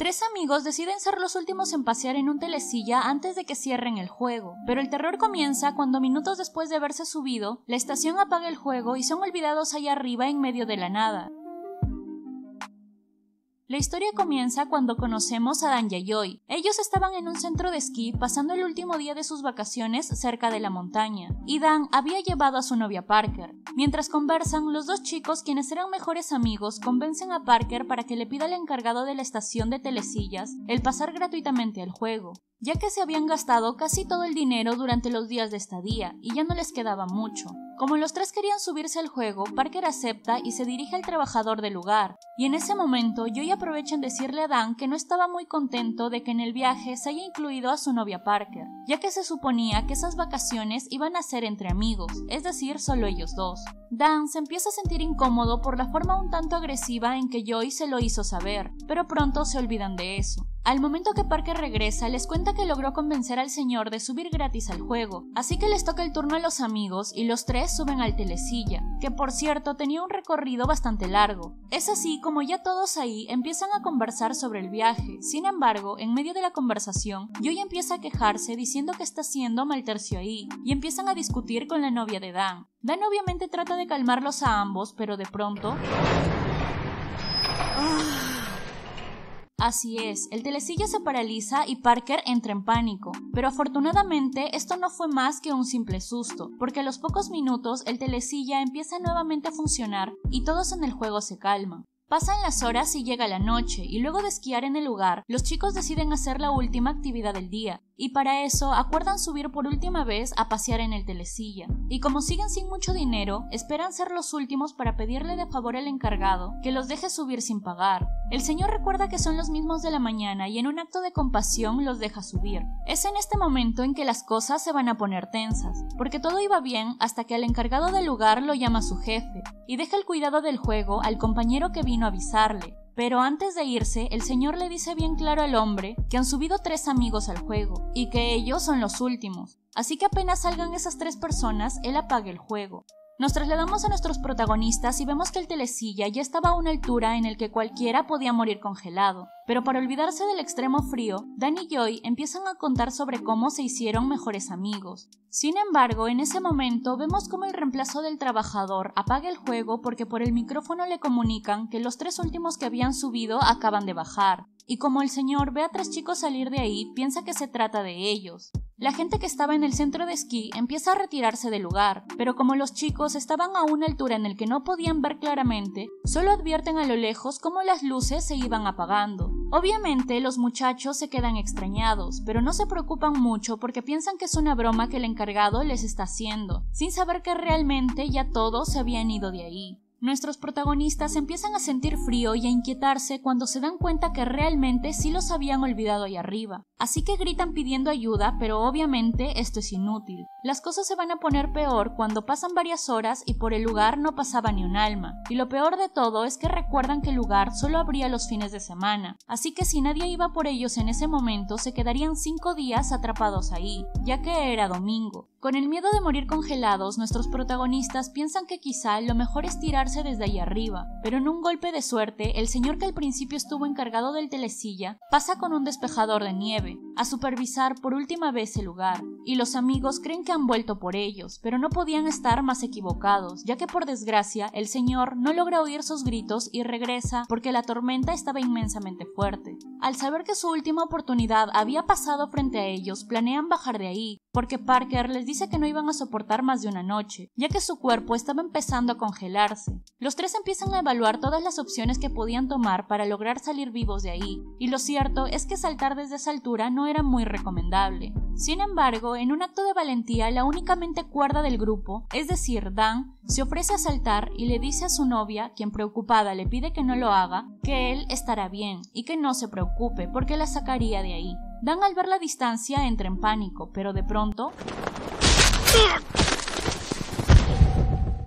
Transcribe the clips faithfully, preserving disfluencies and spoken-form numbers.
Tres amigos deciden ser los últimos en pasear en un telesilla antes de que cierren el juego, pero el terror comienza cuando minutos después de haberse subido, la estación apaga el juego y son olvidados allá arriba en medio de la nada. La historia comienza cuando conocemos a Dan y a Joy. Ellos estaban en un centro de esquí pasando el último día de sus vacaciones cerca de la montaña, y Dan había llevado a su novia Parker. Mientras conversan, los dos chicos, quienes eran mejores amigos, convencen a Parker para que le pida al encargado de la estación de telesillas el pasar gratuitamente al juego, ya que se habían gastado casi todo el dinero durante los días de estadía y ya no les quedaba mucho. Como los tres querían subirse al juego, Parker acepta y se dirige al trabajador del lugar, y en ese momento Joy aprovecha en decirle a Dan que no estaba muy contento de que en el viaje se haya incluido a su novia Parker, ya que se suponía que esas vacaciones iban a ser entre amigos, es decir, solo ellos dos. Dan se empieza a sentir incómodo por la forma un tanto agresiva en que Joy se lo hizo saber, pero pronto se olvidan de eso. Al momento que Parker regresa, les cuenta que logró convencer al señor de subir gratis al juego, así que les toca el turno a los amigos y los tres suben al telesilla, que por cierto tenía un recorrido bastante largo. Es así como ya todos ahí empiezan a conversar sobre el viaje. Sin embargo, en medio de la conversación, Joy empieza a quejarse diciendo que está siendo mal tercio ahí, y empiezan a discutir con la novia de Dan. Dan obviamente trata de calmarlos a ambos, pero de pronto... Así es, el telesilla se paraliza y Parker entra en pánico, pero afortunadamente esto no fue más que un simple susto, porque a los pocos minutos el telesilla empieza nuevamente a funcionar y todos en el juego se calman. Pasan las horas y llega la noche, y luego de esquiar en el lugar, los chicos deciden hacer la última actividad del día, y para eso acuerdan subir por última vez a pasear en el telesilla. Y como siguen sin mucho dinero, esperan ser los últimos para pedirle de favor al encargado que los deje subir sin pagar. El señor recuerda que son los mismos de la mañana y en un acto de compasión los deja subir. Es en este momento en que las cosas se van a poner tensas, porque todo iba bien hasta que al encargado del lugar lo llama su jefe, y deja el cuidado del juego al compañero que vino a avisarle. Pero antes de irse, el señor le dice bien claro al hombre que han subido tres amigos al juego, y que ellos son los últimos. Así que apenas salgan esas tres personas, él apaga el juego. Nos trasladamos a nuestros protagonistas y vemos que el telesilla ya estaba a una altura en el que cualquiera podía morir congelado. Pero para olvidarse del extremo frío, Dan y Joy empiezan a contar sobre cómo se hicieron mejores amigos. Sin embargo, en ese momento vemos cómo el reemplazo del trabajador apaga el juego porque por el micrófono le comunican que los tres últimos que habían subido acaban de bajar. Y como el señor ve a tres chicos salir de ahí, piensa que se trata de ellos. La gente que estaba en el centro de esquí empieza a retirarse del lugar, pero como los chicos estaban a una altura en la que no podían ver claramente, solo advierten a lo lejos cómo las luces se iban apagando. Obviamente los muchachos se quedan extrañados, pero no se preocupan mucho porque piensan que es una broma que el encargado les está haciendo, sin saber que realmente ya todos se habían ido de ahí. Nuestros protagonistas empiezan a sentir frío y a inquietarse cuando se dan cuenta que realmente sí los habían olvidado ahí arriba. Así que gritan pidiendo ayuda, pero obviamente esto es inútil. Las cosas se van a poner peor cuando pasan varias horas y por el lugar no pasaba ni un alma. Y lo peor de todo es que recuerdan que el lugar solo abría los fines de semana. Así que si nadie iba por ellos en ese momento, se quedarían cinco días atrapados ahí, ya que era domingo. Con el miedo de morir congelados, nuestros protagonistas piensan que quizá lo mejor es tirarse desde ahí arriba, pero en un golpe de suerte, el señor que al principio estuvo encargado del telesilla pasa con un despejador de nieve a supervisar por última vez el lugar, y los amigos creen que han vuelto por ellos, pero no podían estar más equivocados, ya que por desgracia el señor no logra oír sus gritos y regresa porque la tormenta estaba inmensamente fuerte. Al saber que su última oportunidad había pasado frente a ellos, planean bajar de ahí, porque Parker les dice que no iban a soportar más de una noche, ya que su cuerpo estaba empezando a congelarse. Los tres empiezan a evaluar todas las opciones que podían tomar para lograr salir vivos de ahí, y lo cierto es que saltar desde esa altura no era muy recomendable. Sin embargo, en un acto de valentía, la única mente cuerda del grupo, es decir, Dan, se ofrece a saltar y le dice a su novia, quien preocupada le pide que no lo haga, que él estará bien y que no se preocupe porque la sacaría de ahí. Dan, al ver la distancia, entra en pánico, pero de pronto...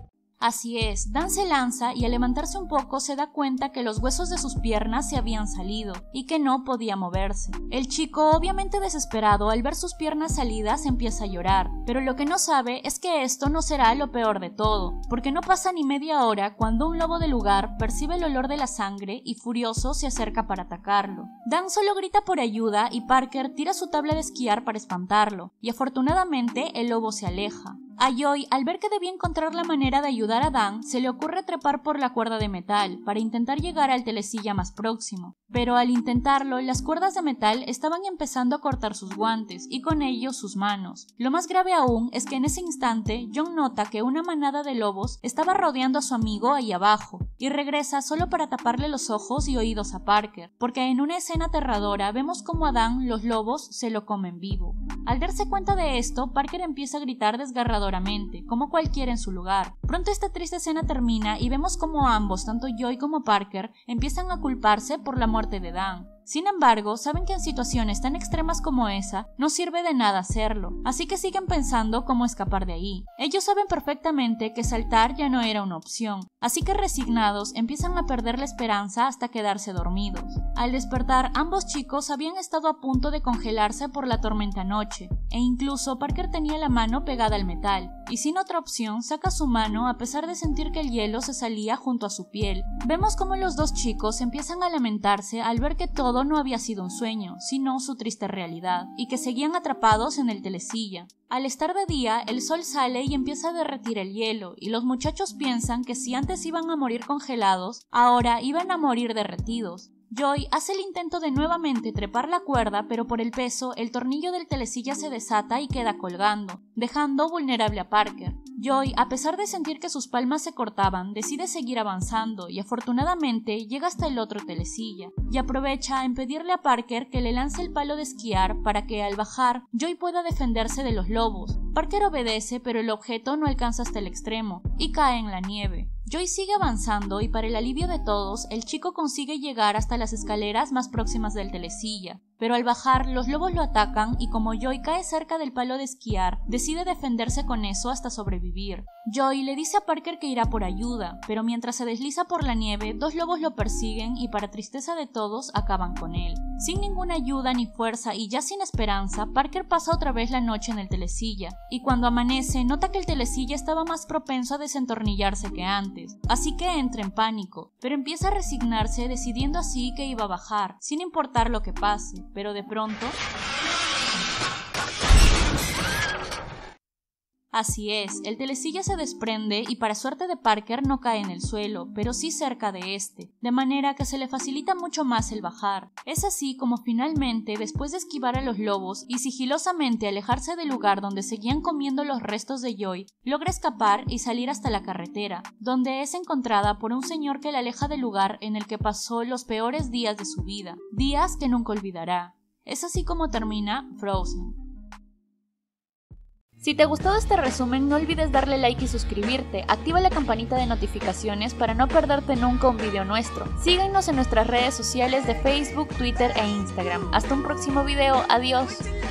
Así es, Dan se lanza y al levantarse un poco se da cuenta que los huesos de sus piernas se habían salido y que no podía moverse. El chico, obviamente desesperado al ver sus piernas salidas, empieza a llorar, pero lo que no sabe es que esto no será lo peor de todo, porque no pasa ni media hora cuando un lobo del lugar percibe el olor de la sangre y furioso se acerca para atacarlo. Dan solo grita por ayuda y Parker tira su tabla de esquiar para espantarlo, y afortunadamente el lobo se aleja. A Joy, al ver que debía encontrar la manera de ayudar a Dan, se le ocurre trepar por la cuerda de metal para intentar llegar al telesilla más próximo. Pero al intentarlo, las cuerdas de metal estaban empezando a cortar sus guantes y con ello sus manos. Lo más grave aún es que en ese instante, John nota que una manada de lobos estaba rodeando a su amigo ahí abajo, y regresa solo para taparle los ojos y oídos a Parker, porque en una escena aterradora vemos cómo a Dan los lobos se lo comen vivo. Al darse cuenta de esto, Parker empieza a gritar desgarradoramente, como cualquiera en su lugar. Pronto esta triste escena termina y vemos cómo ambos, tanto Joy como Parker, empiezan a culparse por la muerte de Dan. Sin embargo, saben que en situaciones tan extremas como esa, no sirve de nada hacerlo, así que siguen pensando cómo escapar de ahí. Ellos saben perfectamente que saltar ya no era una opción, así que resignados empiezan a perder la esperanza hasta quedarse dormidos. Al despertar, ambos chicos habían estado a punto de congelarse por la tormenta noche, e incluso Parker tenía la mano pegada al metal, y sin otra opción saca su mano a pesar de sentir que el hielo se salía junto a su piel. Vemos cómo los dos chicos empiezan a lamentarse al ver que todo no había sido un sueño, sino su triste realidad, y que seguían atrapados en el telesilla. Al estar de día, el sol sale y empieza a derretir el hielo, y los muchachos piensan que si antes iban a morir congelados, ahora iban a morir derretidos. Joy hace el intento de nuevamente trepar la cuerda, pero por el peso, el tornillo del telesilla se desata y queda colgando, dejando vulnerable a Parker. Joy, a pesar de sentir que sus palmas se cortaban, decide seguir avanzando y afortunadamente llega hasta el otro telesilla, y aprovecha en pedirle a Parker que le lance el palo de esquiar para que, al bajar, Joy pueda defenderse de los lobos. Parker obedece, pero el objeto no alcanza hasta el extremo, y cae en la nieve. Joy sigue avanzando y para el alivio de todos, el chico consigue llegar hasta las escaleras más próximas del telesilla. Pero al bajar, los lobos lo atacan y como Joy cae cerca del palo de esquiar, decide defenderse con eso hasta sobrevivir. Joy le dice a Parker que irá por ayuda, pero mientras se desliza por la nieve, dos lobos lo persiguen y para tristeza de todos, acaban con él. Sin ninguna ayuda ni fuerza y ya sin esperanza, Parker pasa otra vez la noche en el telesilla, y cuando amanece nota que el telesilla estaba más propenso a desentornillarse que antes, así que entra en pánico, pero empieza a resignarse decidiendo así que iba a bajar, sin importar lo que pase. Pero de pronto... Así es, el telesilla se desprende y para suerte de Parker no cae en el suelo, pero sí cerca de este, de manera que se le facilita mucho más el bajar. Es así como finalmente, después de esquivar a los lobos y sigilosamente alejarse del lugar donde seguían comiendo los restos de Joy, logra escapar y salir hasta la carretera, donde es encontrada por un señor que la aleja del lugar en el que pasó los peores días de su vida, días que nunca olvidará. Es así como termina Frozen. Si te gustó este resumen, no olvides darle like y suscribirte, activa la campanita de notificaciones para no perderte nunca un video nuestro. Síguenos en nuestras redes sociales de Facebook, Twitter e Instagram. Hasta un próximo video, adiós.